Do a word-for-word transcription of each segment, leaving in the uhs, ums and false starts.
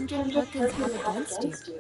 hundred Perkins have against you?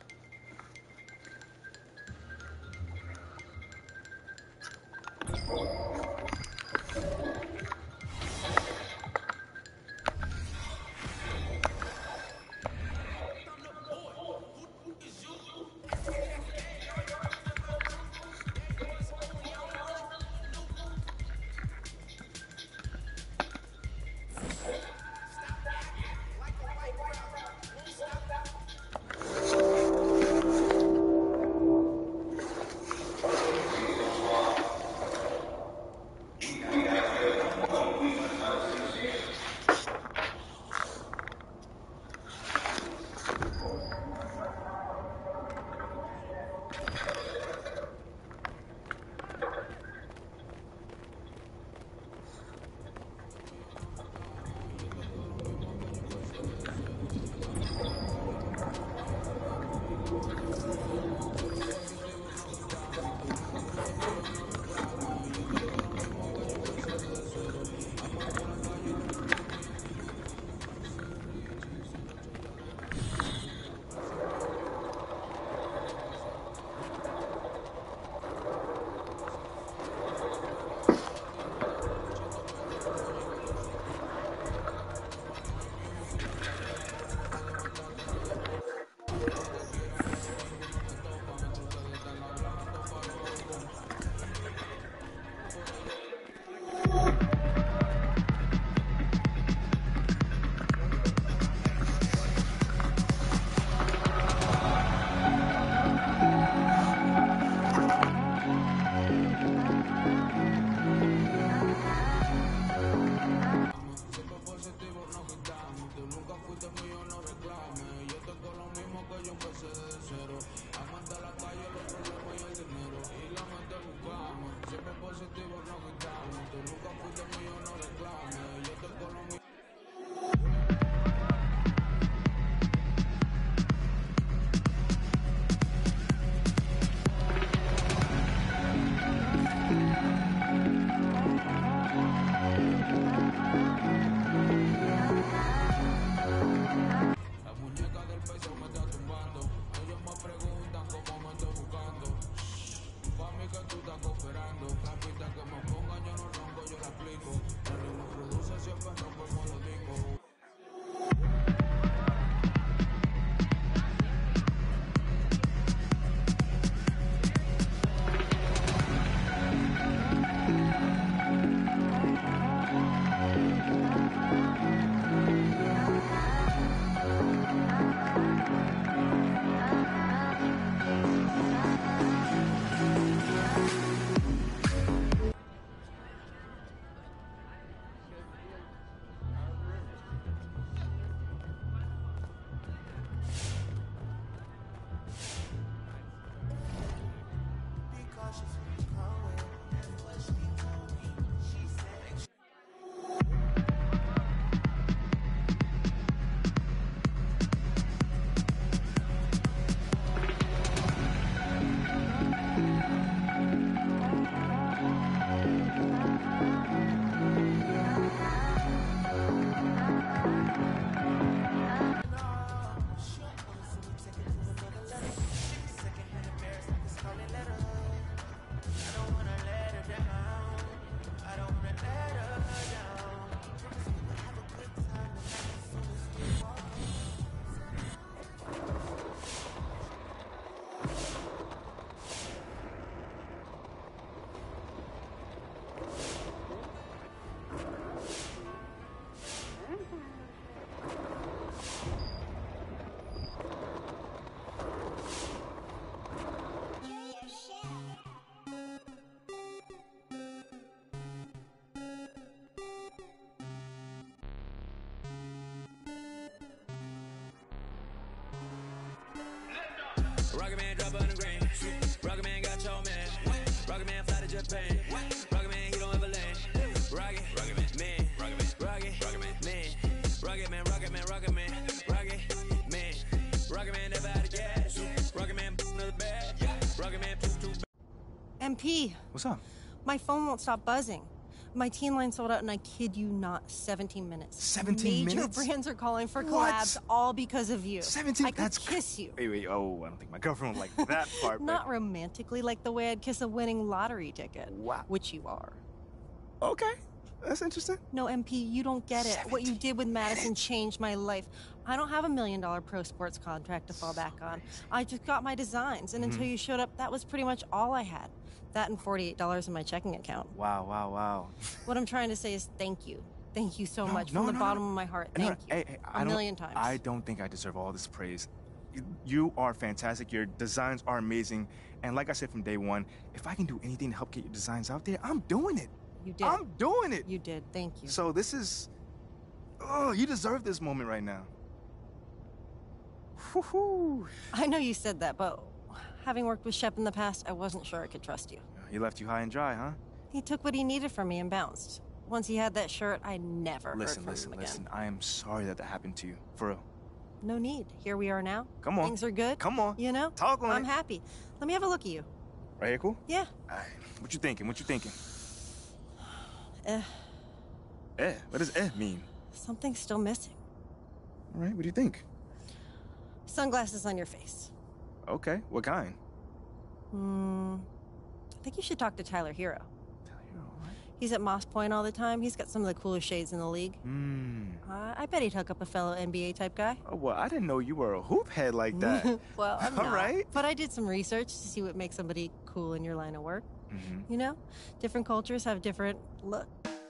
Rocket Man drop on the green. Rocket Man got your man. Rocket Man fly to Japan. Rocket Man, he don't ever land. Rocket, Rocket Man, man. Rocket Man, Rocket, Rocket Man, man. Rocket Man, Rocket Man, Rocket Man, Rocket Man. Rocket Man never out of gas. Rocket Man another bag. Rocket Man too too. M P. What's up? My phone won't stop buzzing. My teen line sold out, and I kid you not, seventeen minutes. seventeen Major minutes? Major brands are calling for What? collabs, all because of you. seventeen? I could That's kiss you. Wait, wait, oh, I don't think my girlfriend would like that part. Not but... romantically, like the way I'd kiss a winning lottery ticket. Wow. Which you are. Okay, that's interesting. No, M P, you don't get it. What you did with Madison minutes. changed my life. I don't have a million dollar pro sports contract to fall back on. I just got my designs, and mm-hmm. until you showed up, that was pretty much all I had. That and forty-eight dollars in my checking account. Wow, wow, wow. What I'm trying to say is thank you. Thank you so no, much no, from the no, bottom no. of my heart. No, Thank no, you. hey, hey, a I million times. I don't think I deserve all this praise. You, you are fantastic. Your designs are amazing. And like I said from day one, if I can do anything to help get your designs out there, I'm doing it. You did. I'm doing it. You did. Thank you. So this is... Oh, you deserve this moment right now. Whew. I know you said that, but having worked with Shep in the past, I wasn't sure I could trust you. He left you high and dry, huh? He took what he needed from me and bounced. Once he had that shirt, I never listen, heard from listen, him listen. again. I am sorry that that happened to you. For real. No need. Here we are now. Come on. Things are good. Come on. You know? Talk on I'm it. happy. Let me have a look at you. Right here, cool? Yeah. All right. What you thinking? What you thinking? Eh. Eh? What does eh mean? Something's still missing. All right. What do you think? Sunglasses on your face. Okay. What kind? Hmm. I think you should talk to Tyler Hero. Tyler Hero, right? He's at Moss Point all the time. He's got some of the coolest shades in the league. Hmm. Uh, I bet he'd hook up a fellow N B A type guy. Oh, well, I didn't know you were a hoop head like that. Well, I'm all not. right. But I did some research to see what makes somebody cool in your line of work. Mm-hmm. You know? Different cultures have different look.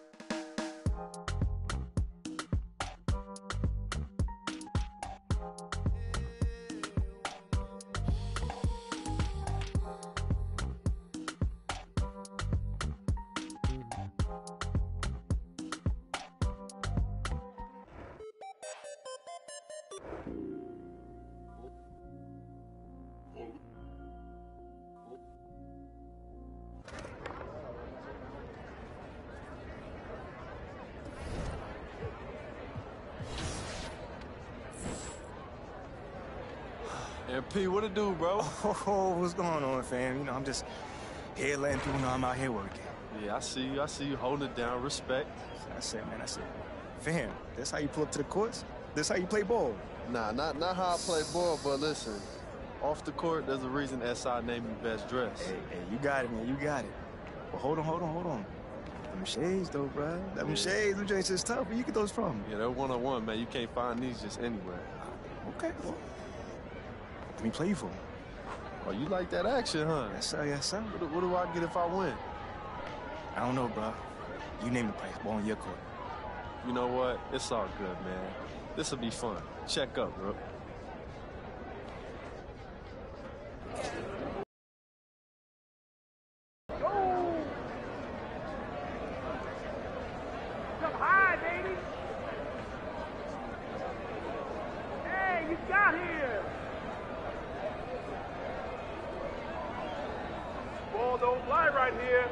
M P, what it do, bro? Oh, what's going on, fam? You know, I'm just here letting people know I'm out here working. Yeah, I see you. I see you holding it down. Respect. That's it, man. That's it. Fam, that's how you pull up to the courts? That's how you play ball? Nah, not not how I play ball, but listen. Off the court, there's a reason S I named me best dressed. Hey, hey, you got it, man. You got it. But hold on, hold on, hold on. Them shades, though, bro. Them Yeah. shades, them joints is tough. Where you get those from? Yeah, they're one-on-one, man. You can't find these just anywhere. Okay, well, let me play you for me. Oh, you like that action, huh? Yes, sir, yes, sir. What, do- what do I get if I win? I don't know, bro. You name the price. Ball on your court. You know what? It's all good, man. This'll be fun. Check up, bro. Come high, baby. Hey, you got here. Ball don't fly right here.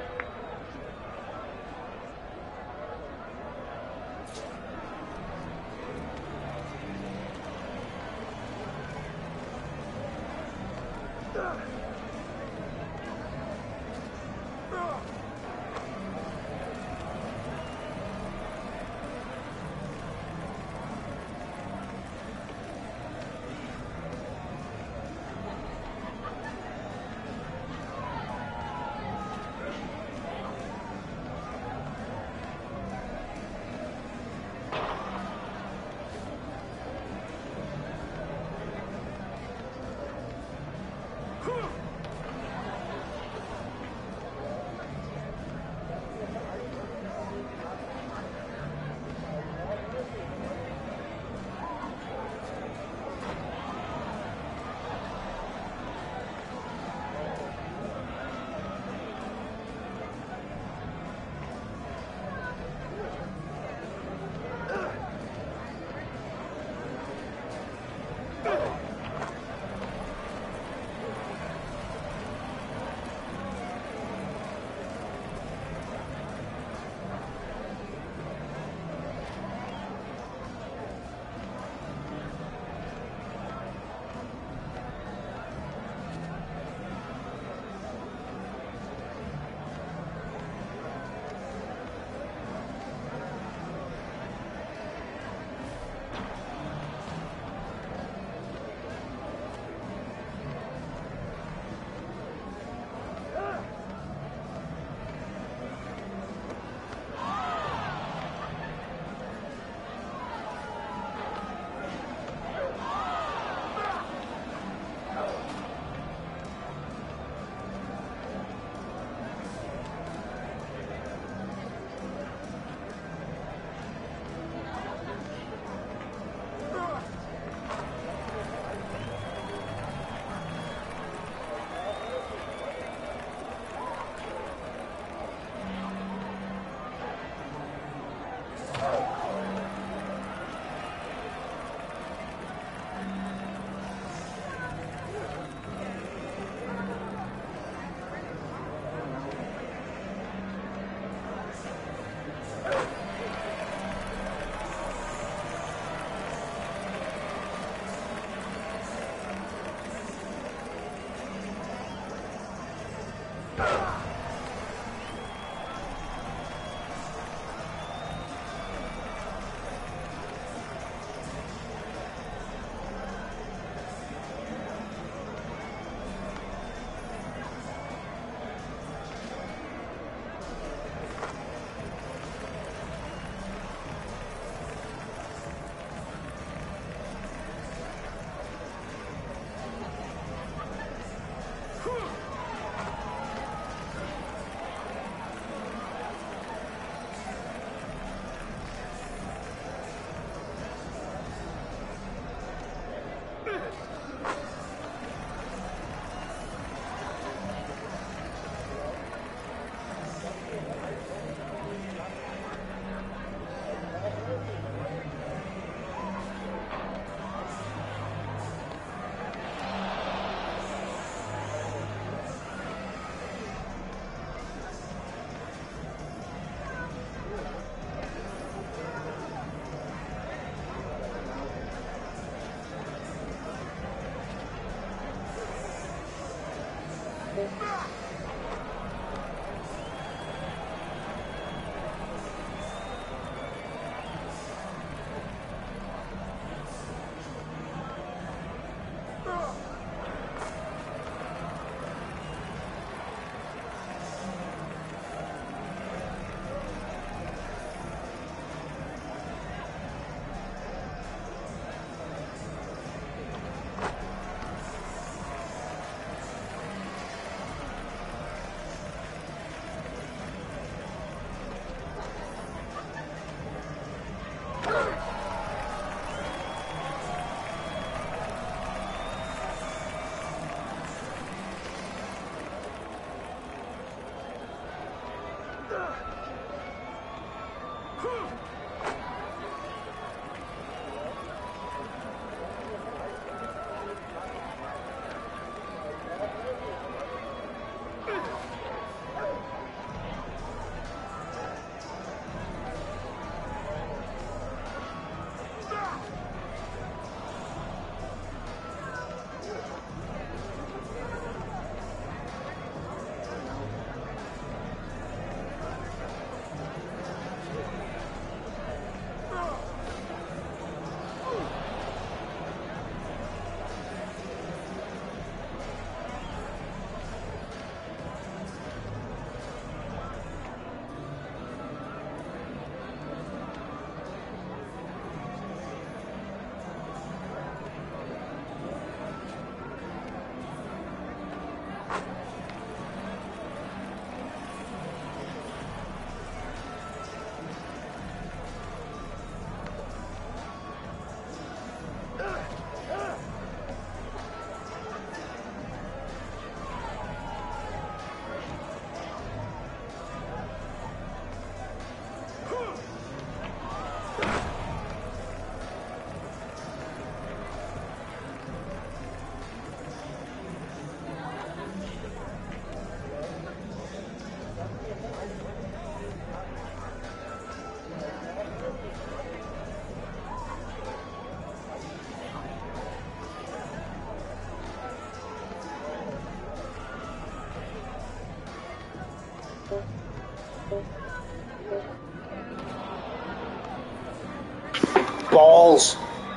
Balls.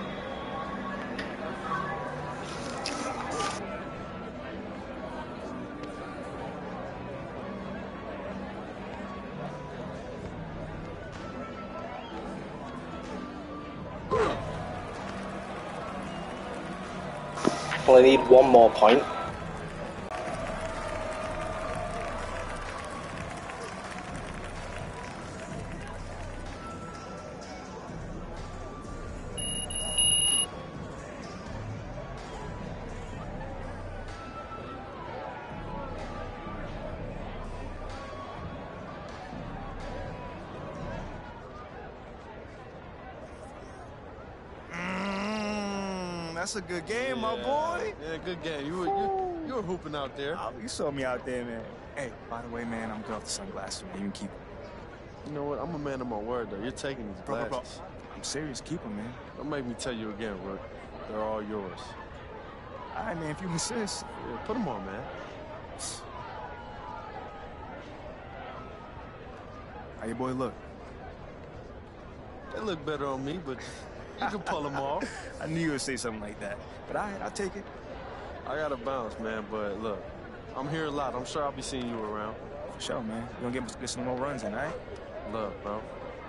Well, I need one more point. That's a good game, my boy. Yeah, good game. You were you, you were hooping out there. Oh, you saw me out there, man. Hey, by the way, man, I'm good off the sunglasses, man. You can keep them. You know what? I'm a man of my word, though. You're taking these Bro, glasses. bro, bro. I'm serious. Keep them, man. Don't make me tell you again, Rook. They're all yours. All right, man, if you insist. Yeah, put them on, man. How your boy look? They look better on me, but you can pull them off. I knew you would say something like that. But all right, I'll take it. I gotta bounce, man, but look, I'm here a lot. I'm sure I'll be seeing you around. For sure, man. You gonna get, get some more runs in, all right? Look, bro.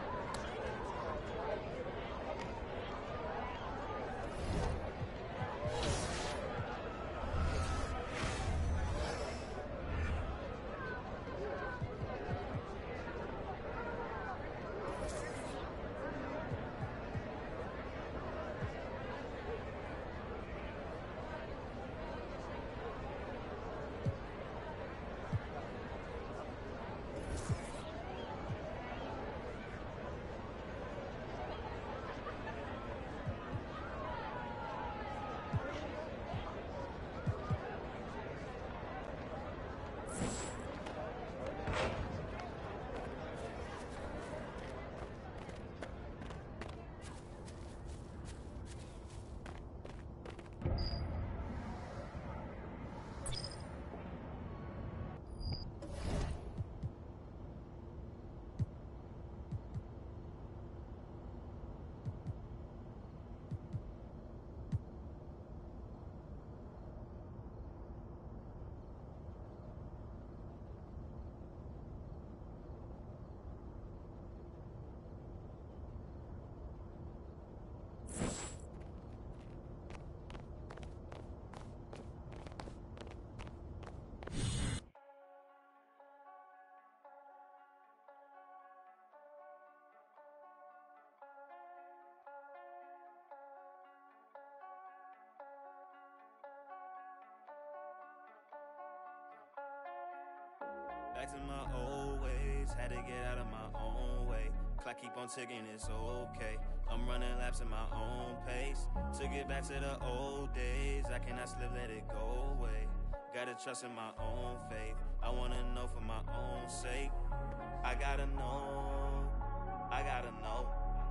Back to my old ways, had to get out of my own way. Clock keep on ticking, it's okay. I'm running laps at my own pace. Took it back to the old days, I cannot slip, let it go away. Gotta trust in my own faith, I wanna know for my own sake. I gotta know, I gotta know.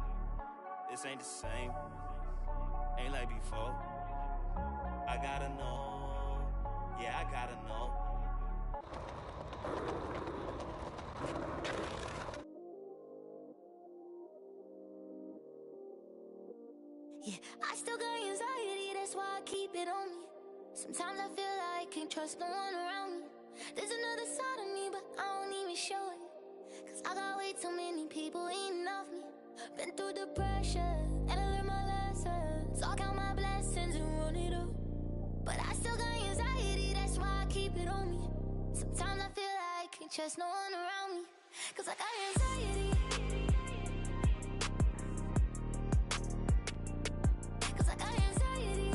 This ain't the same, ain't like before. I gotta know, yeah, I gotta know. Yeah, I still got anxiety, that's why I keep it on me. Sometimes I feel like I can't trust no one around me. There's another side of me, but I don't even show it. Cause I got way too many people eating off me. Been through the pressure, and I learned my lessons. So I count my blessings and run it up. But I still got anxiety, that's why I keep it on me. Sometimes I feel like I can't trust no one around me. Cause I got anxiety. Cause I got anxiety.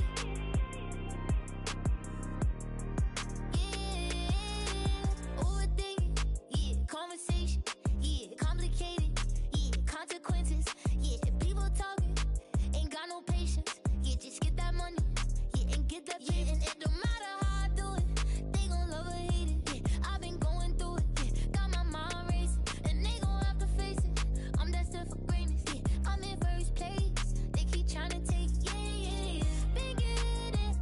Yeah, overthinking. Yeah, conversation. Yeah, complicated. Yeah, consequences. Yeah, people talking. Ain't got no patience. Yeah, just get that money. Yeah, and get that patience. Yeah, and it don't matter how I do it. They gon' love or hate it. Yeah, I've been going through it. Yeah, got my mind racing. And they gon' have to face it. I'm destined for greatness. Yeah, I'm in first place. They keep trying to take. Yeah, yeah, yeah. Been getting.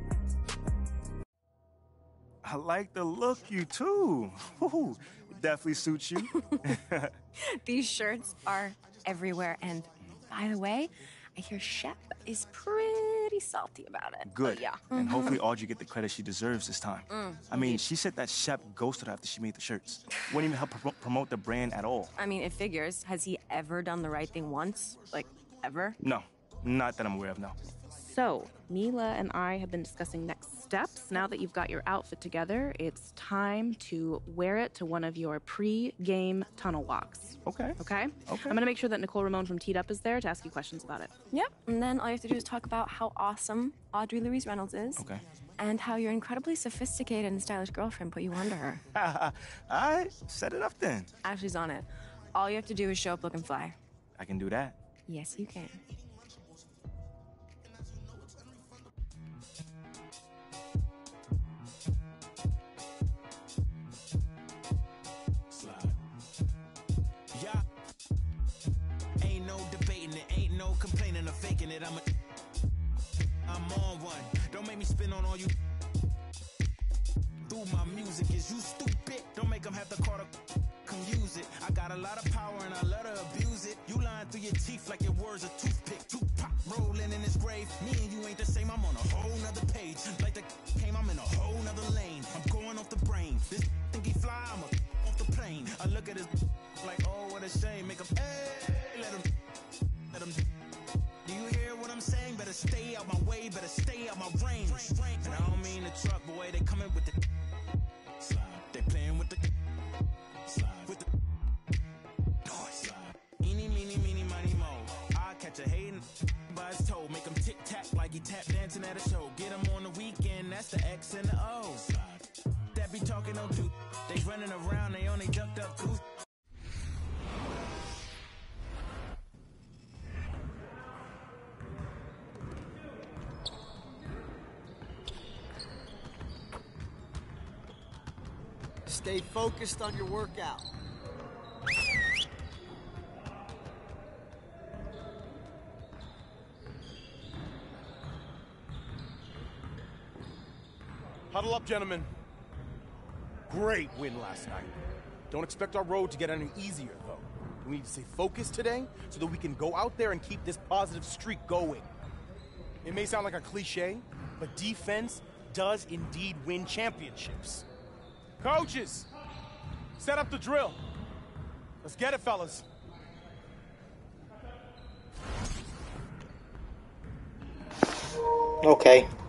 I like the look you too. Ooh, definitely suits you. These shirts are everywhere. And by the way, I hear Shep is pretty salty about it. Good. But yeah. And hopefully Audrey get the credit she deserves this time. Mm, I mean, she said that Shep ghosted her after she made the shirts. Wouldn't even help pro- promote the brand at all. I mean, it figures. Has he ever done the right thing once? Like, ever? No, not that I'm aware of, no. So, Mila and I have been discussing next steps. Now that you've got your outfit together, it's time to wear it to one of your pre-game tunnel walks. Okay. Okay? Okay. I'm gonna make sure that Nicole Ramone from Teed Up is there to ask you questions about it. Yep. And then all you have to do is talk about how awesome Audrey Louise Reynolds is. Okay. And how your incredibly sophisticated and stylish girlfriend put you onto her. All right, set it up then. Ashley's on it. All you have to do is show up looking fly. I can do that. Yes, you can. Yeah. Ain't no debating it, ain't no complaining or faking it. I'm a I'm on one. Don't make me spin on all you through my music. Is you stupid? Don't make them have to call to come use it. I got a lot of power life like your words a toothpick. Tupac rolling in his grave. Me and you ain't the same. I'm on a whole nother page. Like the came, I'm in a whole nother lane. I'm going off the brain. This think he fly, I'm a off the plane. I look at his like, oh, what a shame. Make him, hey, let him, let him. Do you hear what I'm saying? Better stay out my way, better stay out my range. And I don't mean the truck, boy, they coming with the they playing with the with the noise. Eeny, meeny, meeny, miny, mo. I catch a hatin' by his toe, make him tic tac like he tap dancing at a show. Get him on the weekend, that's the X and the O. That be talking no truth. They running around, they only ducked up tooth. Stay focused on your workout. Huddle up, gentlemen. Great win last night. Don't expect our road to get any easier, though. We need to stay focused today so that we can go out there and keep this positive streak going. It may sound like a cliche, but defense does indeed win championships. Coaches, set up the drill. Let's get it, fellas. Okay.